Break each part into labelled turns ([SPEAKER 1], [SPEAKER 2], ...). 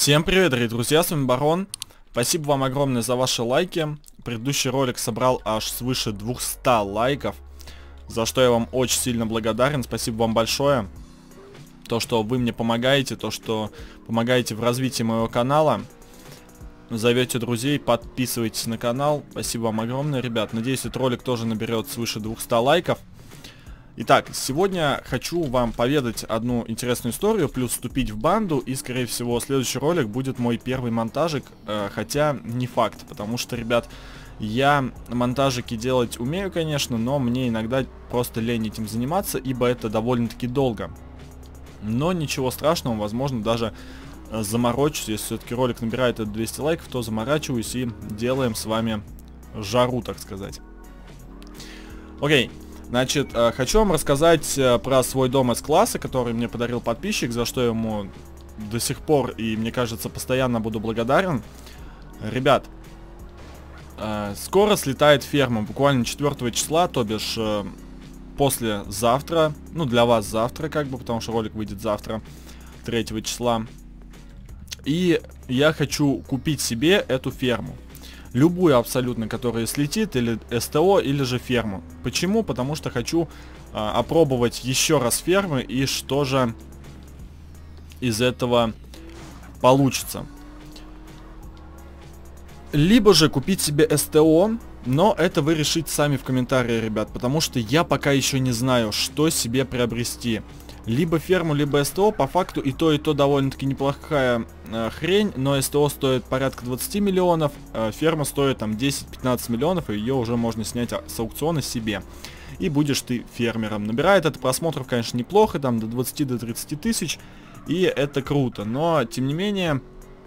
[SPEAKER 1] Всем привет, дорогие друзья, с вами Барон. Спасибо вам огромное за ваши лайки. Предыдущий ролик собрал аж свыше 200 лайков, за что я вам очень сильно благодарен. Спасибо вам большое. То, что вы мне помогаете, то, что помогаете в развитии моего канала. Зовете друзей, подписывайтесь на канал. Спасибо вам огромное, ребят. Надеюсь, этот ролик тоже наберет свыше 200 лайков. Итак, сегодня хочу вам поведать одну интересную историю, плюс вступить в банду, и, скорее всего, следующий ролик будет мой первый монтажик, хотя не факт, потому что, ребят, я монтажики делать умею, конечно, но мне иногда просто лень этим заниматься, ибо это довольно-таки долго. Но ничего страшного, возможно, даже заморочусь, если все-таки ролик набирает 200 лайков, то заморачиваюсь и делаем с вами жару, так сказать. Окей. Значит, хочу вам рассказать про свой дом С-класса, который мне подарил подписчик, за что я ему до сих пор и, мне кажется, постоянно буду благодарен. Ребят, скоро слетает ферма, буквально 4 числа, то бишь послезавтра, ну для вас завтра как бы, потому что ролик выйдет завтра, 3 числа. И я хочу купить себе эту ферму. Любую абсолютно, которая слетит, или СТО, или же ферму. Почему? Потому что хочу опробовать еще раз фермы, и что же из этого получится. Либо же купить себе СТО, но это вы решите сами в комментариях, ребят, потому что я пока еще не знаю, что себе приобрести. Либо ферму, либо СТО, по факту и то довольно-таки неплохая хрень, но СТО стоит порядка 20 миллионов, ферма стоит там 10-15 миллионов, и ее уже можно снять с аукциона себе. И будешь ты фермером. Набирает это просмотров, конечно, неплохо, там до 20-30 тысяч, и это круто, но, тем не менее,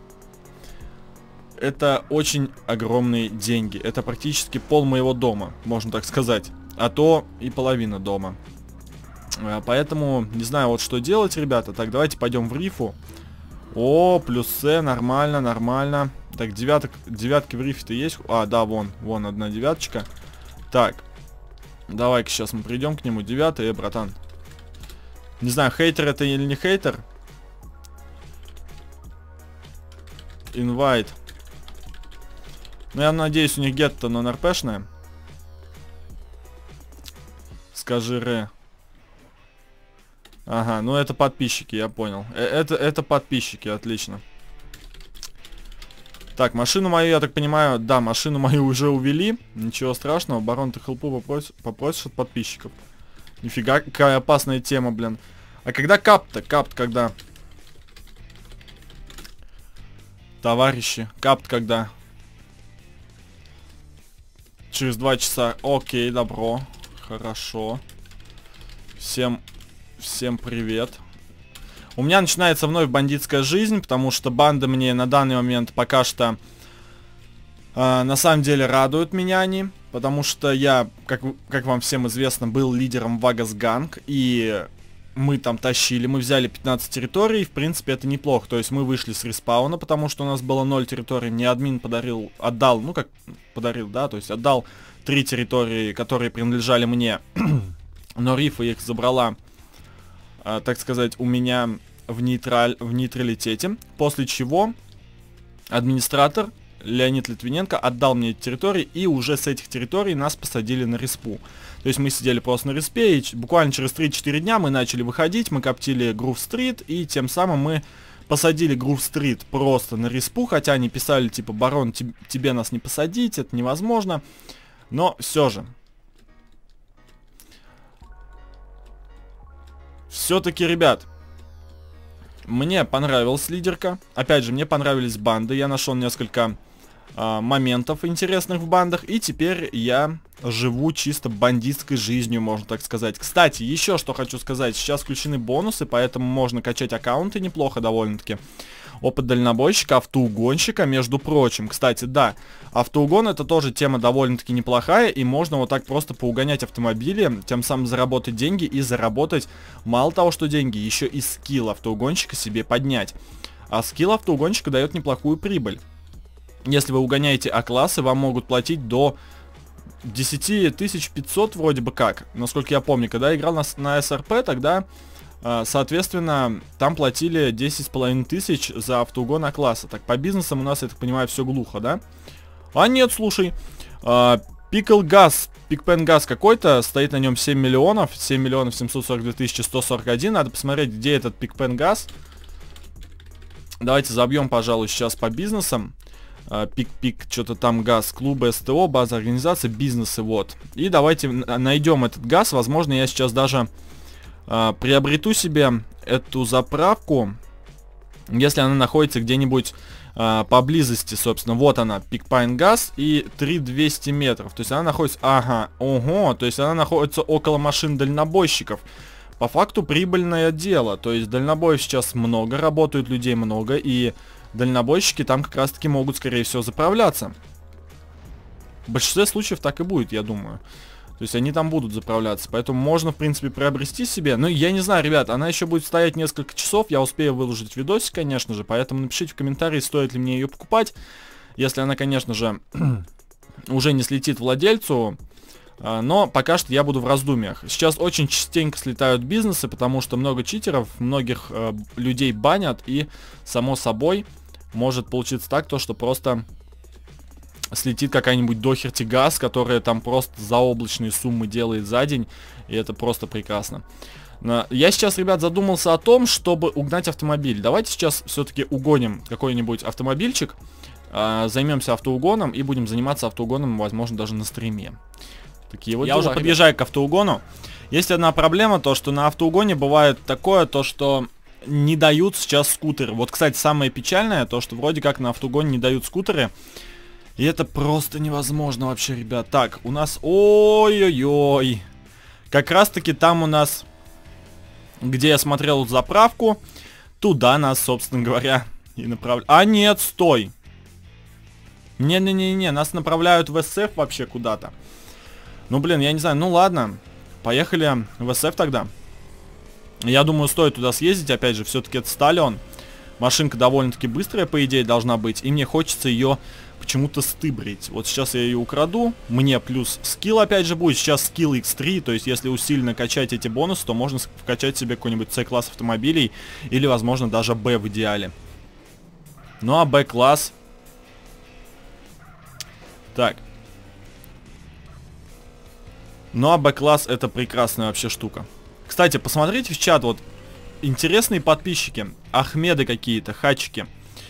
[SPEAKER 1] это очень огромные деньги. Это практически пол моего дома, можно так сказать, а то и половина дома. Поэтому не знаю, вот что делать, ребята. Так, давайте пойдем в рифу. О, плюс С, нормально, нормально. Так, девятки в рифе-то есть? А, да, вон одна девяточка. Так, давай-ка сейчас мы придем к нему. 9, братан. Не знаю, хейтер это или не хейтер. Инвайт. Ну, я надеюсь, у них гетто нон-РПшное. Скажи ре. Ага, ну это подписчики, я понял. Это подписчики, отлично. Так, машину мою, я так понимаю, да, машину мою уже увели. Ничего страшного, Барон, ты хелпу попросишь от подписчиков. Нифига, какая опасная тема, блин. А когда капт-то? Капт когда? Товарищи, капт когда? Через 2 часа. Окей, добро. Хорошо. Всем привет. У меня начинается вновь бандитская жизнь, потому что банды мне на данный момент пока что на самом деле радуют меня они, потому что я, как вам всем известно, был лидером Вагас Ганг, и мы там тащили, мы взяли 15 территорий, и в принципе это неплохо, то есть мы вышли с респауна, потому что у нас было 0 территорий, мне админ отдал, ну как подарил, да, то есть отдал 3 территории, которые принадлежали мне, но Рифа их забрала, так сказать, у меня в нейтралитете, после чего администратор Леонид Литвиненко отдал мне эти территории, и уже с этих территорий нас посадили на респу. То есть мы сидели просто на респе, и буквально через 3-4 дня мы начали выходить, мы коптили Грув-стрит, и тем самым мы посадили Грув-стрит просто на респу, хотя они писали типа: Барон, тебе нас не посадить, это невозможно, но все же. Все-таки, ребят, мне понравилась лидерка. Опять же, мне понравились банды. Я нашел несколько моментов интересных в бандах. И теперь я живу чисто бандитской жизнью, можно так сказать. Кстати, еще что хочу сказать. Сейчас включены бонусы, поэтому можно качать аккаунты неплохо довольно-таки. Опыт дальнобойщика, автоугонщика, между прочим. Кстати, да, автоугон это тоже тема довольно-таки неплохая, и можно вот так просто поугонять автомобили, тем самым заработать деньги и заработать, мало того, что деньги, еще и скилл автоугонщика себе поднять. А скилл автоугонщика дает неплохую прибыль. Если вы угоняете А-классы, вам могут платить до 10 500 вроде бы как. Насколько я помню, когда я играл на СРП, тогда Соответственно, там платили 10,5 тысяч за автоугон А-класса. Так, по бизнесам у нас, я так понимаю, все глухо, да? А нет, слушай. Пикл Газ, Пикпен Газ какой-то, стоит на нем 7 миллионов 742 141. Надо посмотреть, где этот Пикпен Газ. Давайте забьем, пожалуй, сейчас по бизнесам. Пик-пик, что-то там газ, клубы СТО, база организации, бизнесы, вот. И давайте найдем этот газ. Возможно, я сейчас даже приобрету себе эту заправку, если она находится где-нибудь поблизости, собственно. Вот она, Пикпайн Газ, и 3200 метров. То есть она находится, ага, ого, то есть она находится около машин дальнобойщиков. По факту прибыльное дело. То есть дальнобоев сейчас много, работают людей много, и дальнобойщики там как раз таки могут, скорее всего, заправляться. В большинстве случаев так и будет, я думаю. То есть они там будут заправляться. Поэтому можно, в принципе, приобрести себе. Ну, я не знаю, ребят, она еще будет стоять несколько часов. Я успею выложить видосик, конечно же. Поэтому напишите в комментарии, стоит ли мне ее покупать. Если она, конечно же, уже не слетит владельцу. Но пока что я буду в раздумьях. Сейчас очень частенько слетают бизнесы, потому что много читеров, многих людей банят. И, само собой, может получиться так, то, что просто слетит какая-нибудь дохерти газ, которая там просто заоблачные суммы делает за день. И это просто прекрасно. Я сейчас, ребят, задумался о том, чтобы угнать автомобиль. Давайте сейчас все-таки угоним какой-нибудь автомобильчик. Займемся автоугоном и будем заниматься автоугоном, возможно, даже на стриме. Такие вот я дела, уже подъезжаю к автоугону. Есть одна проблема, то что на автоугоне бывает такое, то что не дают сейчас скутеры. Вот, кстати, самое печальное, то что вроде как на автоугоне не дают скутеры. И это просто невозможно вообще, ребят. Так, у нас... Ой-ой-ой. Как раз-таки там у нас, где я смотрел заправку, туда нас, собственно говоря, и направляют. А нет, стой. Не-не-не-не, нас направляют в СФ вообще куда-то. Ну, блин, я не знаю. Ну, ладно. Поехали в СФ тогда. Я думаю, стоит туда съездить. Опять же, все-таки это Сталион. Машинка довольно-таки быстрая, по идее, должна быть. И мне хочется ее почему-то стыбрить. Вот сейчас я ее украду. Мне плюс скилл, опять же, будет. Сейчас скилл X3. То есть, если усиленно качать эти бонусы, то можно вкачать себе какой-нибудь C-класс автомобилей. Или, возможно, даже B в идеале. Ну, а B-класс... Так. Ну а Б-класс это прекрасная вообще штука. Кстати, посмотрите в чат, вот интересные подписчики. Ахмеды какие-то, хачики.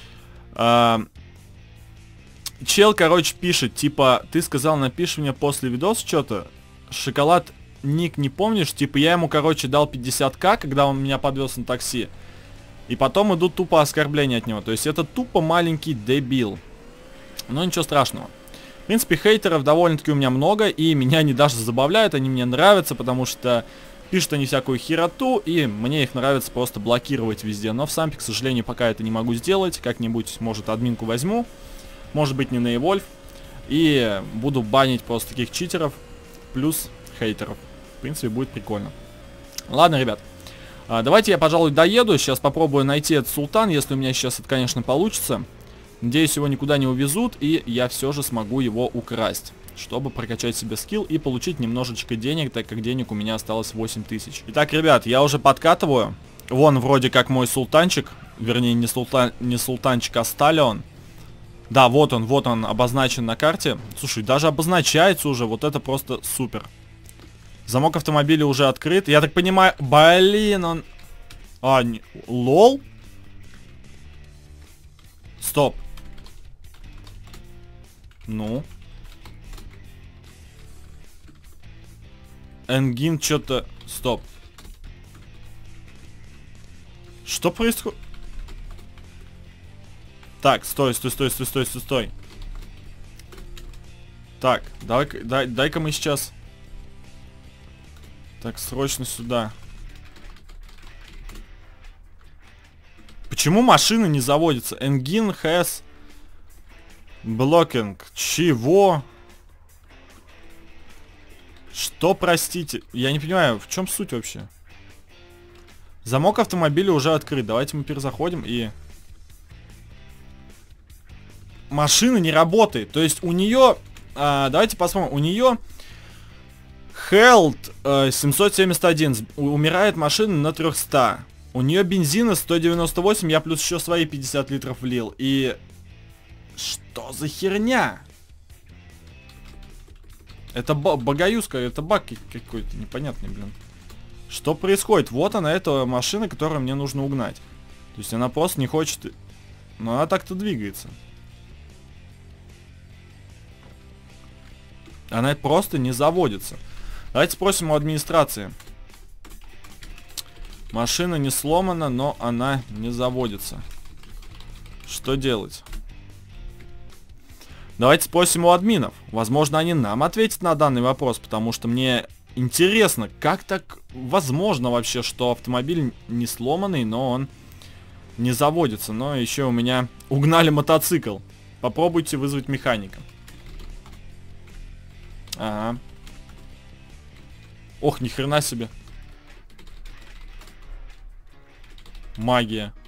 [SPEAKER 1] Чел, короче, пишет, типа, ты сказал, напиши мне после видоса что-то. Шоколад ник не помнишь? Типа, я ему, короче, дал 50к, когда он меня подвез на такси. И потом идут тупо оскорбления от него. То есть это тупо маленький дебил. Но ничего страшного. В принципе, хейтеров довольно-таки у меня много, и меня они даже забавляют, они мне нравятся, потому что пишут они всякую хероту, и мне их нравится просто блокировать везде. Но в сампе, к сожалению, пока это не могу сделать. Как-нибудь, может, админку возьму, может быть, не на Evolve, и буду банить просто таких читеров, плюс хейтеров. В принципе, будет прикольно. Ладно, ребят, давайте я, пожалуй, доеду, сейчас попробую найти этот султан, если у меня сейчас это, конечно, получится. Надеюсь, его никуда не увезут, и я все же смогу его украсть, чтобы прокачать себе скилл и получить немножечко денег, так как денег у меня осталось 8000. Итак, ребят, я уже подкатываю. Вон вроде как мой султанчик, вернее не султанчик, а Сталион. Да, вот он обозначен на карте. Слушай, даже обозначается уже, вот это просто супер. Замок автомобиля уже открыт. Я так понимаю, блин, он... лол? Стоп. Ну. Энгин что-то... Стоп. Что происходит? Так, стой. Так, дай-ка мы сейчас... Так, срочно сюда. Почему машина не заводится? Engine has blocking. Чего? Что, простите? Я не понимаю, в чем суть вообще? Замок автомобиля уже открыт. Давайте мы перезаходим и... Машина не работает. То есть у нее... давайте посмотрим. У нее Health 771. Умирает машина на 300. У нее бензина 198, я плюс еще свои 50 литров влил. И... Что за херня? Это багаюзка, это баг какой-то непонятный, блин. Что происходит? Вот она, эта машина, которую мне нужно угнать. То есть она просто не хочет... Но она так-то двигается. Она просто не заводится. Давайте спросим у администрации. Машина не сломана, но она не заводится. Что делать? Давайте спросим у админов. Возможно, они нам ответят на данный вопрос, потому что мне интересно, как так возможно вообще, что автомобиль не сломанный, но он не заводится. Но еще у меня угнали мотоцикл. Попробуйте вызвать механика. Ага. Ох, ни хрена себе. Магия.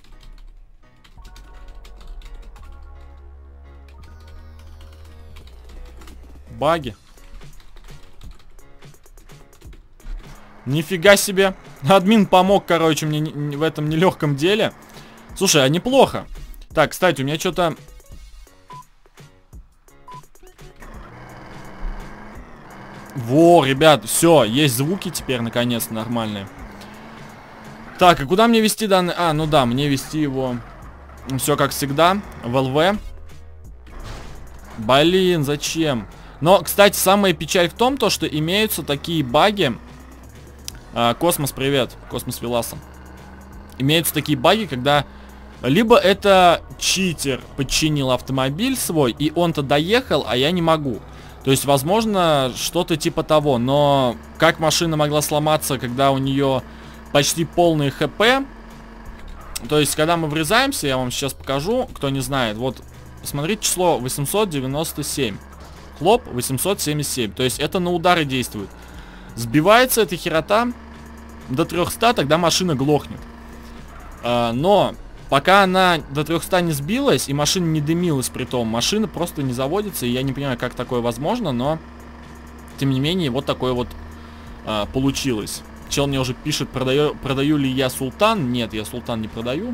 [SPEAKER 1] Баги. Нифига себе. Админ помог, короче, мне в этом нелегком деле. Слушай, а неплохо. Так, кстати, у меня что-то... Во, ребят, все, есть звуки теперь, наконец, нормальные. Так, и куда мне вести данный... А, ну да, мне вести его... Все как всегда, в ЛВ. Блин, зачем? Но, кстати, самая печаль в том, то, что имеются такие баги. Космос, привет. Космос Веласа. Имеются такие баги, когда... Либо это читер подчинил автомобиль свой, и он-то доехал, а я не могу. То есть, возможно, что-то типа того. Но как машина могла сломаться, когда у нее почти полный ХП? То есть, когда мы врезаемся, я вам сейчас покажу, кто не знает. Вот, смотрите, число 897. Хлоп, 877. То есть, это на удары действует. Сбивается эта херота до 300, тогда машина глохнет. Но... Пока она до 300 не сбилась и машина не дымилась при том, машина просто не заводится, и я не понимаю, как такое возможно, но тем не менее вот такое вот получилось. Чел мне уже пишет, продаю ли я Султан. Нет, я Султан не продаю.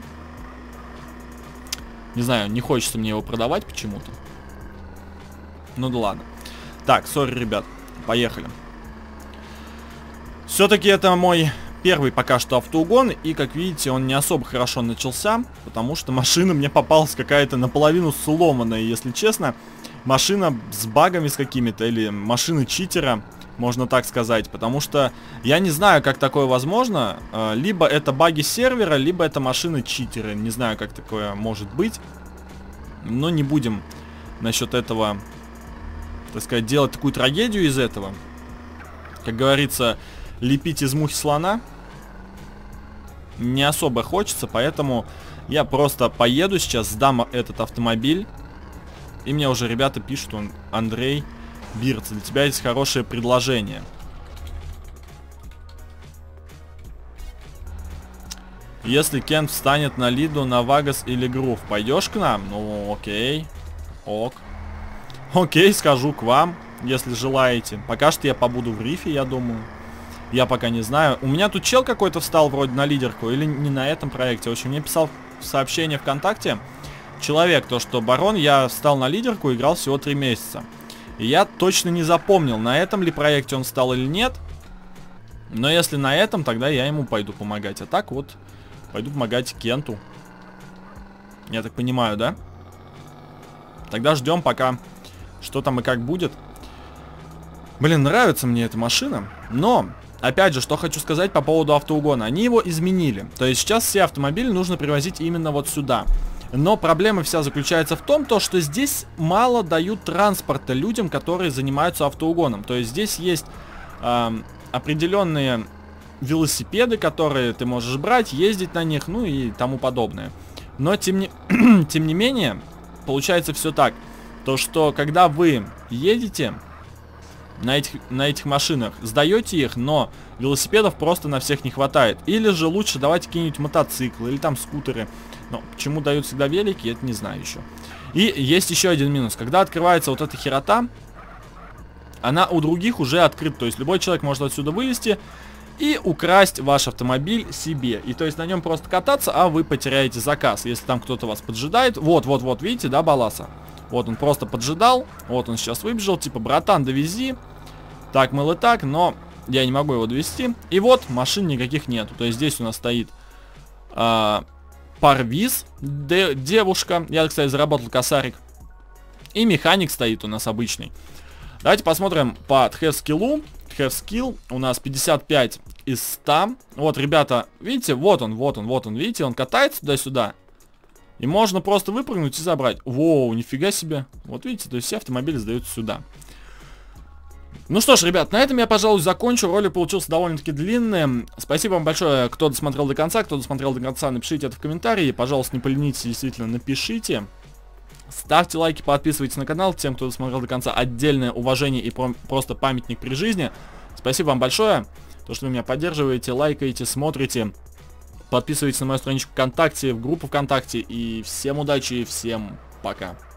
[SPEAKER 1] Не знаю, не хочется мне его продавать почему-то. Ну да ладно. Так, сори, ребят, поехали. Все-таки это мой... Первый пока что автоугон, и как видите, он не особо хорошо начался, потому что машина мне попалась какая-то наполовину сломанная, если честно. Машина с багами с какими-то, или машина читера, можно так сказать, потому что я не знаю, как такое возможно. Либо это баги сервера, либо это машина читера, не знаю, как такое может быть. Но не будем насчет этого, так сказать, делать такую трагедию из этого. Как говорится, лепить из мухи слона не особо хочется, поэтому я просто поеду сейчас, сдам этот автомобиль. И мне уже ребята пишут, Андрей Бирц, для тебя есть хорошее предложение. Если Кент встанет на Лиду, на Вагас или Грув, пойдешь к нам? Ну, окей. Ок. Окей, скажу к вам, если желаете. Пока что я побуду в рифе, я думаю. Я пока не знаю. У меня тут чел какой-то встал вроде на лидерку. Или не на этом проекте. В общем, мне писал сообщение ВКонтакте человек, то что барон, я встал на лидерку, играл всего 3 месяца. И я точно не запомнил, на этом ли проекте он встал или нет. Но если на этом, тогда я ему пойду помогать. А так вот, пойду помогать Кенту. Я так понимаю, да? Тогда ждем пока, что там и как будет. Блин, нравится мне эта машина. Но... Опять же, что хочу сказать по поводу автоугона. Они его изменили. То есть сейчас все автомобили нужно привозить именно вот сюда. Но проблема вся заключается в том, что здесь мало дают транспорта людям, которые занимаются автоугоном. То есть здесь есть определенные велосипеды, которые ты можешь брать, ездить на них, ну и тому подобное. Но тем не менее, получается все так. То, что когда вы едете... На этих машинах сдаете их, но велосипедов просто на всех не хватает. Или же лучше давайте какие-нибудь мотоциклы или там скутеры. Но почему дают всегда велики, это не знаю еще. И есть еще один минус. Когда открывается вот эта херота, она у других уже открыта. То есть любой человек может отсюда вылезти и украсть ваш автомобиль себе. И то есть на нем просто кататься, а вы потеряете заказ, если там кто-то вас поджидает. Вот, видите, да, Баласа? Вот он просто поджидал, вот он сейчас выбежал, типа, братан, довези. Так, мыл и так, но я не могу его довести. И вот, машин никаких нету. То есть здесь у нас стоит Парвиз, девушка. Я, кстати, заработал косарик. И механик стоит у нас обычный. Давайте посмотрим по Have Skill у нас 55 из 100. Вот, ребята, видите, вот он, видите, он катается туда-сюда. И можно просто выпрыгнуть и забрать. Воу, нифига себе. Вот видите, то есть все автомобили сдаются сюда. Ну что ж, ребят, на этом я, пожалуй, закончу. Ролик получился довольно-таки длинным. Спасибо вам большое, кто досмотрел до конца. Кто досмотрел до конца, напишите это в комментарии. Пожалуйста, не поленитесь, действительно, напишите. Ставьте лайки, подписывайтесь на канал. Тем, кто досмотрел до конца, отдельное уважение и просто памятник при жизни. Спасибо вам большое, то, что вы меня поддерживаете, лайкаете, смотрите. Подписывайтесь на мою страничку ВКонтакте, в группу ВКонтакте. И всем удачи, и всем пока.